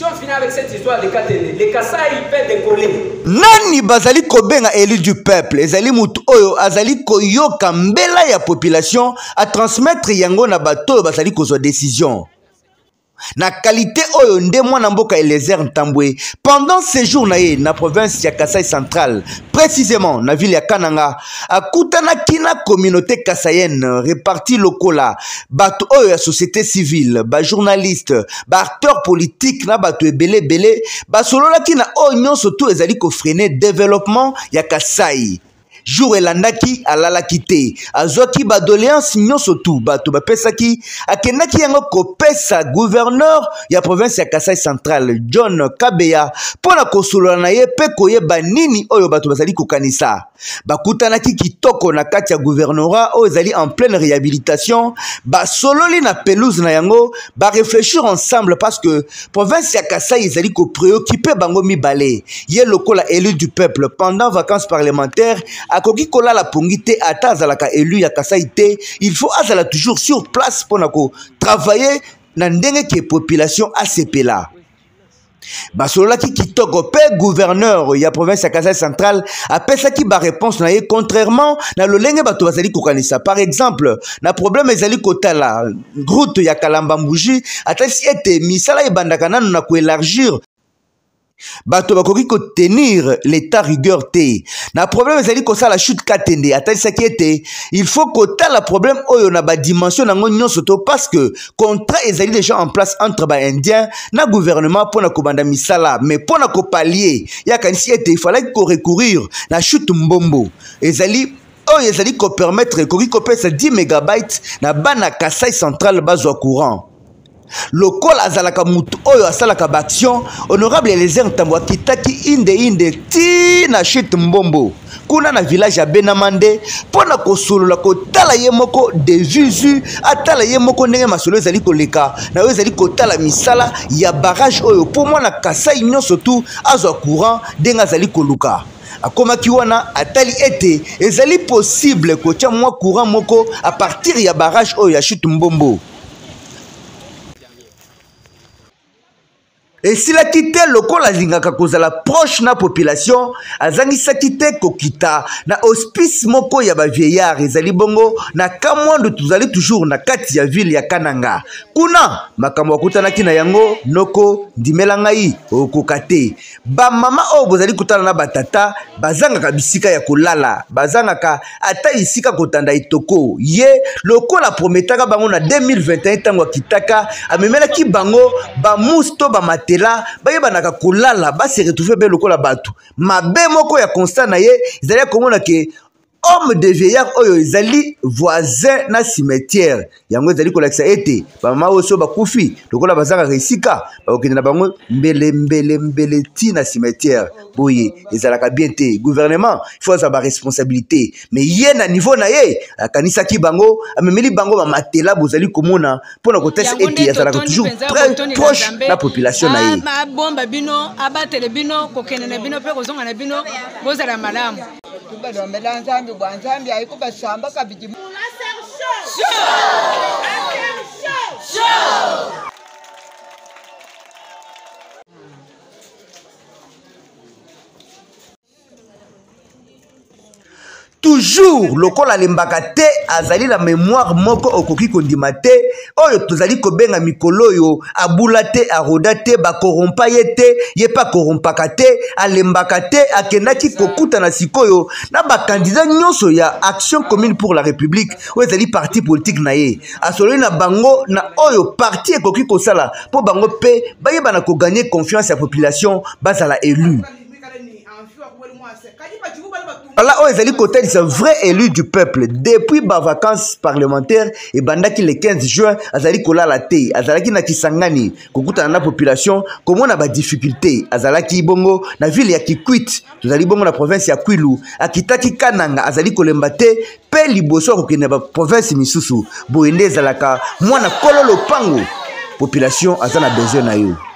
Si on finit avec cette histoire de Katende, les Kasaï peuvent décoller. Nani bazali kobenga élu du peuple, ezali mutu oyo azali koyoka mbela ya population à transmettre yango na bato bazali kozwa décision. Na qualité oyo nde mwana mboka Eliezer Ntambwe pendant séjour na ye na province ya Kasai centrale, précisément na ville ya Kananga, akutana kina communauté kasayenne répartie lokola, bato oyo ya société civile, ba journaliste, ba acteur politique na bato ebele ba solola kina oyo nyonso tout ezali ko freiner développement ya Kasai. Jour elandaki alalaki te azwaki badoléance nyonso tu bato bapesaki akendaki yango kopesa gouverneur ya province ya Kasai centrale John Kabeya pona kosolola na ye pe koyeba nini oyo bato bazali kokanisa. Bakutanaki kitoko na kati ya gouvernorat oyo ezali en pleine réhabilitation, basololi na pelouse na yango, ba réfléchir ensemble parce que province ya Kasai ezali ko préoccupé bango mibale. Ye lokola élu du peuple pendant vacances parlementaires akoki kolala pongite ata azalaka élu ya Kasai te, il faut azala toujours sur place pour nako travailler na ndenge ke population asepela. Basolaki kitoko pe gouverneur ya province ya Kasai centrale apesaki ba réponse na ye contrairement na lolenge bato bazali kokanisa. Par exemple, na problème ezali kotala route ya Kalamba Mbuji atasi ete misala ebandaka nanu na ko élargir bato bakoki ko tenir l'état rigueur te. Na problème ezali ko sala chute Katende atalisaki ete il faut kotala problème oyo na ba dimension nango nyonso to parce que contrat ezali déjà en place entre ba indien na gouvernement pona ko banda misala, mais pona ko pallier ya kanisi ete il fallait ko recourir na chute Mbombo ezali oyo ezali ko permettre koki ko pesa 10 mégabytes na bana Kasai centrale bazwa courant. Lokol azalaka mutu oyo asalaka ba action, honorable Eliezer Ntambwe kitaki inde ti na chute Mbombo kuna na village ya Benamande pona kosolola kotala ye moko de visu atala ye moko ndenge masolo ezali koleka na oyo ezali kotala misala ya barrage oyo pour moi na Kasai nyonso tu azwa courant ndenge azali koluka. Akomaki wana atali ete ezali possible kotia mwa courant moko à partir ya barrage oyo ya chute Mbombo. Et si la quitté lokola zingaka kozala proche na population azangisaki te kokita na hospice moko ya ba vieillard ezali bongo na kamwando tuzali toujours na kati ya ville ya Kananga kuna makambo akutanaki na yango noko ndimela ngai okokate ba mama o bozali kutana na batata bazangaka bisika ya kolala bazangaka ata isika kotanda itoko ye lokola prometaka bango na 2021 tango kitaka amemelaki bango ba musto ba la bayebanaka kolala ba se retrouver be lokola batu mabe moko ya constat na ye ezali komona ke homme de vieillard oyo ezali voisin na cimetière yango ezali kolakisa ete bamama oso bakufi lokola bazaka resika bakokende na bango mbele ti na cimetière boye ezalaka bien te. Gouvernement il faut avoir responsabilité mais ye na niveau na ye akanisaki bango amemeli bango ba matela bozali komona pona kotesa ete ezalaka toujours très proche na population na ye bomba bino abatele bino kokene na bino pe kozonga na bino bozala malamu toujours lokola lembaka te azali la mémoire moko okoki kondima te oyo tozali kobenga mikolo oyo abula te aroda te bakorompa ye te ye pa korompaka te alembaka te akendaki kokuta na sikoyo na bakandidat nyonso ya Action Commune pour la République oyo ezali parti politique na ye asololi na bango na oyo parti ekoki kosala po bango pe bayebana koganye confiance ya population bazala élu. Là où ezali côté c'est vrai élu du peuple depuis ba vacances parlementaires et bandaki le 15 juin azali kolala te azalaki na Kisangani kokutana na population comment na ba difficulté azalaki bongo na ville ya Kikwit tozali bongo na province ya Kwilu akitaki Kananga azali kolemba te pe liboso kokende ba province misusu boende ezalaka mwana kololo pango population azana besoin na yo.